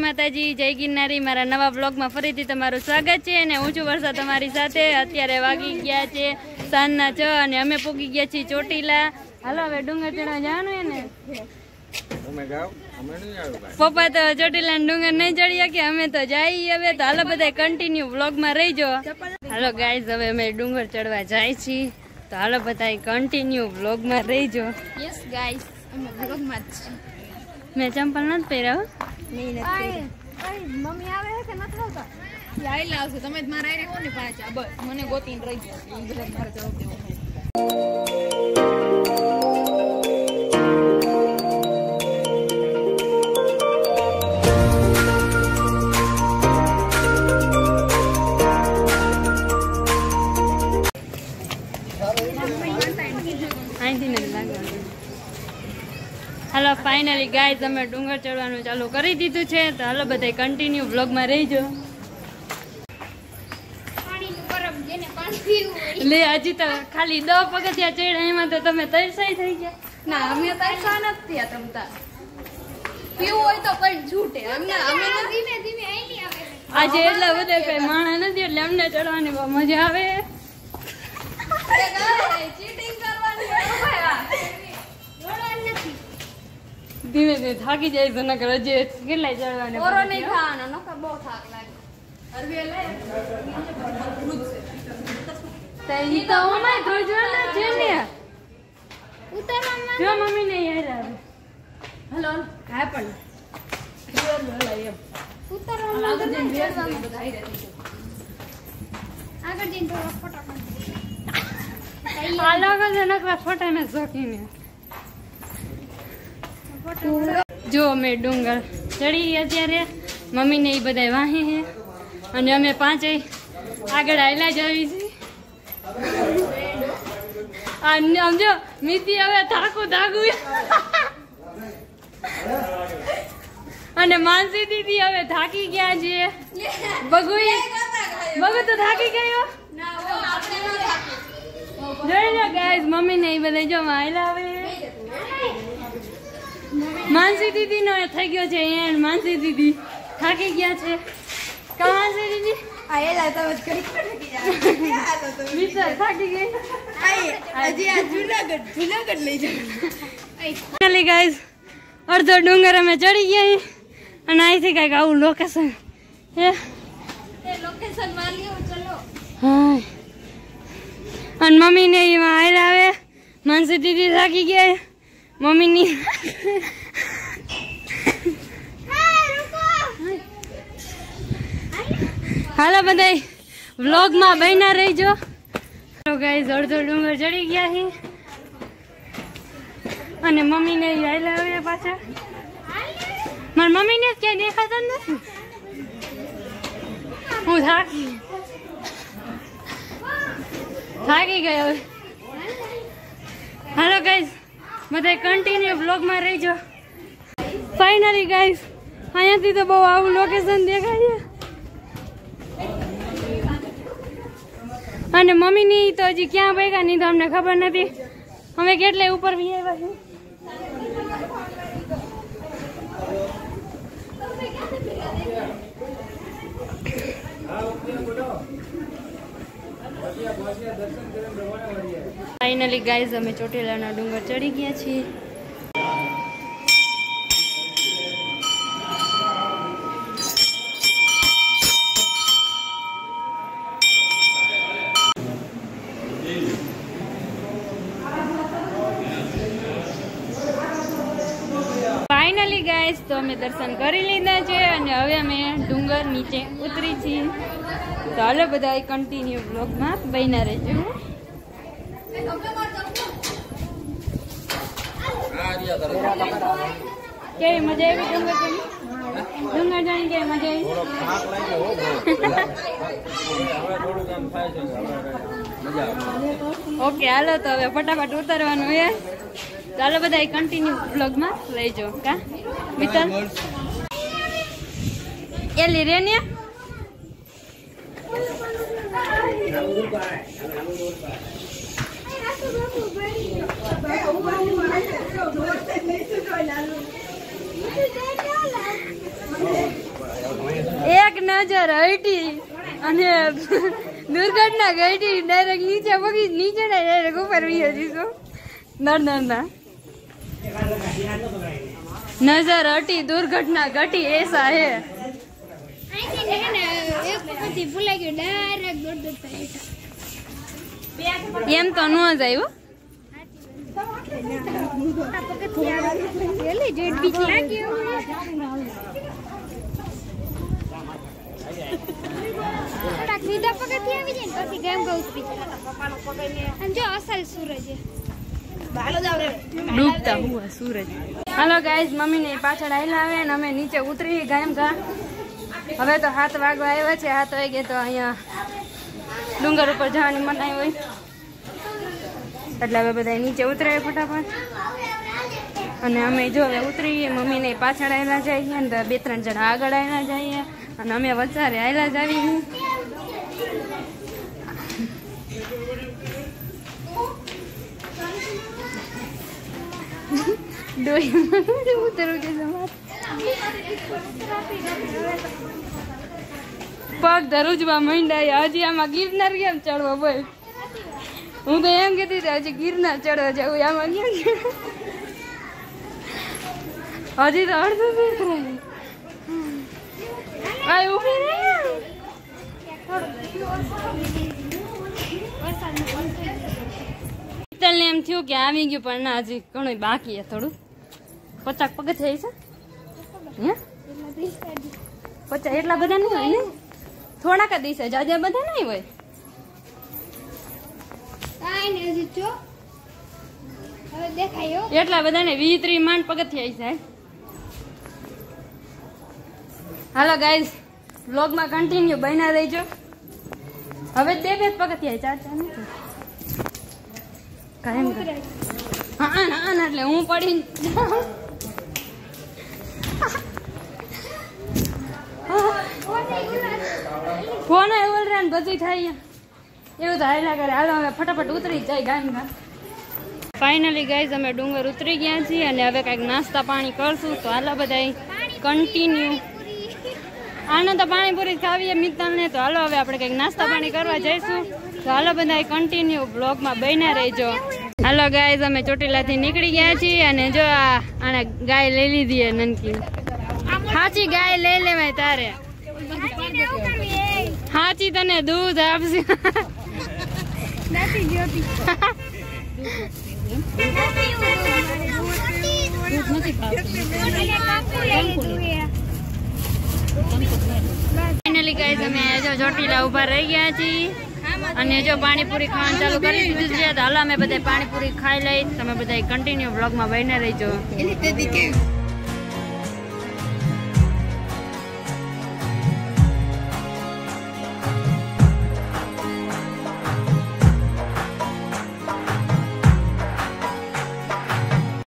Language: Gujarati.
માતાજી, જય ગિરનારી। મારા નવા બ્લોગમાં ફરીથી તમારું સ્વાગત છે અને હું છું વર્ષા તમારી સાથે। અત્યારે વાગી ગયા છે સાંજના 6 અને અમે પૂગી ગયા છીએ ચોટીલા। હાલો હવે ડુંગર ચડવા જવાનું હે ને? પપ્પા તો ચોટીલા ડુંગર નહીં ચડી કે અમે તો જઈએ હવે। તો હાલો બધા કન્ટિન્યુ બ્લોગમાં રહીજો। હાલો ગાઈઝ હવે અમે ડુંગર ચડવા જાય છીએ, તો હાલો બધા કન્ટિન્યુ બ્લોગમાં રહીજો। યસ ગાઈસ, અમે બ્લોગમાં જ છીએ। મેં ચંપલ નથી પહેર્યા, નહીં નથી। મમ્મી આવે છે કે નથી આવતા? આઈ લાવશે, તમે જ મારા આરે કોને પાછા બસ મને ગોતીને રહી ગયો એ બધા મારે જવાબ દેવો છે। હાલો ફાઇનલી ગાઈઝ અમે ડુંગર ચડવાનું ચાલુ કરી દીધું છે, તો હાલો બધા કન્ટિન્યુ બ્લોગમાં રહીજો। લે હજી તો ખાલી 10 પગથિયા ચડ્યા, એમાં તો તમે તરસાઈ થઈ ગયા। ના અમે તરસા નથી થયા, તમતા પીવું હોય તો કઈ છૂટે અમને અમે ધીમે ધીમે આઈ આવે। આજે એટલા બધા કઈ માણા નથી એટલે અમને ચડવાની બહુ મજા આવે। ચીટિંગ કરવાની ધીમે ધીમે થાકી જાય તો નકર હજી કેટલાય ચડવાને ઓરો નહીં ખાવાનો, નકર બહુ થાક લાગે। અરવી લે તો ઈ તો ઓમાય ધોજવાના છે ને, ઉતરવામાં જો મમ્મી ને યાદ આવે। હલો હા પણ ઉતરવામાં આગળ જઈને બધા આવી રહે આગળ જઈને થોડો ફટાફટ આ લોકો છે નકરા ફોટાના શોખીને। જો અમે ડુંગર ચડી અત્યારે, મમ્મી ને એ બધા વાહે છે અને અમે પાંચેય આગળ આયલા જ આવી છીએ। સમજો મિતિ હવે થાકું અને માનસી દીદી હવે થાકી ગયા છે। બગુ તો થાકી ગયો જોઈ લો ગાઈઝ, મમ્મી ને એ બધા જો આયલા આવે। માનસી દીદી નો થઈ ગયો છે એન્ડ, માનસી દીદી થાકી ગયા છે। કા માનસી દીદી આયેલા તો કરી વિચાર થાકી ગઈ। હજી આ જુનાગઢ લઈ જાવ। ફાઇનલી ગાઈઝ અડધો ડુંગર અમે ચડી ગયા અને અહીંથી કઈક આવું લોકેશન હે, લોકેશન માં લ્યો ચલો। હા અને મમ્મી ને એમાં આયલા આવે। માનસી દીદી થાકી ગયા, મમ્મી ની હાલો બધા વ્લોગમાં બન્યા રહીજો। તો ગાઈઝ અડધો ડુંગર ચડી ગયા છે અને મમ્મી ને આયલા આવે પાછા। મારી મમ્મી ને ક્યાંય દેખાતા નથી, હું થાકી ગઈ હવે। હાલો ગાઈઝ બધા કન્ટિન્યુ બ્લોગમાં રહીજો। ફાઇનલી ગાઈઝ અહીંયાથી તો બહુ આવું લોકેશન દેખાય અને મમ્મી ની તો હજી ક્યાં ભેગા નહીં તો અમને ખબર નથી। અમે કેટલે ઉપર વી આવ્યા છીએ। ફાઇનલી ગાઈઝ અમે ચોટીલાના ડુંગર ચડી ગયા છીએ। ફાઇનલી ગાઈઝ તો અમે દર્શન કરી લીધા છે અને હવે અમે ડુંગર નીચે ઉતરી છીએ। તો હાલો બધા કન્ટિન્યુ બ્લોગમાં બન્યા રહેજો। કેવી મજા આવી ડુંગર ચડી? ડુંગર ચડી કેવી મજા આવી? ઓકે હાલો તો હવે ફટાફટ ઉતરવાનું છે। ચાલો બધા કન્ટિન્યુ બ્લોગમાં લઈજો। કા મિત્ર એલી રેને નજર હટી અને દુર્ઘટના ઘટી ડાયરેક્ટ નીચે પગી નીચે ડાયરેક્ટ ઉપર વી જઈશું ના નજર હટી દુર્ઘટના ઘટી એસા હે એમ તો ન જાય ડૂબતા હુઆ સૂરજ હાલો ગાઈઝ મમ્મી ને પાછળ આવેલા આવે ને અમે નીચે ઉતરી ગાયમ ઘા હવે તો 7 વાગવા આવ્યા છે 7 વાગે તો અહીંયા ડુંગર ઉપર જવાની મનાઈ હોય એટલે હવે બધા નીચે ઉતરે ફટાફટ અને અમે જો હવે ઉતરીએ મમ્મી ને પાછળ આવેલા જઈએ ને 2-3 જણા આગળ આવેલા જઈએ અને અમે વચારે આવેલા જ આવીએ પગ ધરુજવા માંડ્યા હજી આમાં ગિરનાર કેમ ચડવો બોલ હું તો એમ કહેતી હતી હજી ગિરનાર ચડવા જવું આમાં કેમ હજી તો અડધું ને એમ થયું કે આવી ગયું પણ ના હજી ઘણું બાકી છે થોડું 50 પગથિયા છે 50 એટલા બધા નહીં હોય ને થોડાક દિવસે જાજા બધા નહીં હોય એટલા બધા ને 20-30 માંડ પગથિયા છે હાલો ગાઈઝ વ્લોગ માં કન્ટિન્યુ બન્યા રહેજો હવે 2 પગથિયા 4 નથી કાયમ હા એટલે હું પડી ફોન આવ્યો રે બધી થાય એવું તો હાલ્યા કરે હાલો હવે ફટાફટ ઉતરી જાય ગામમાં ફાઇનલી ગાઈઝ અમે ડુંગર ઉતરી ગયા છીએ અને હવે કંઈક નાસ્તા પાણી કરશું તો હાલો બધા કન્ટિન્યુ આને તો પાણીપુરી ખાવીએ મિત્તલને તો હાલો હવે આપણે કંઈક નાસ્તા પાણી કરવા જઈશું તો હાલો બધા કન્ટિન્યુ બ્લોગમાં બન્યા રહેજો હાલો ગાઈઝ અમે ચોટીલાથી નીકળી ગયા છીએ અને જો આને ગાય લઈ લીધી નનકી સાચી ગાય લઈ લેવાય તારે સાચી તને દૂધ આપશે ફાઇનલી ગાઈઝ અમે જો ચોટીલા ઉભા રહી ગયા છીએ અને જો પાણીપુરી ખાવાનું ચાલુ કરી દીધું છે તો હાલો અમે બધા પાણીપુરી ખાઈ લઈ તમે બધા કન્ટિન્યુ બ્લોગમાં બને રહીજો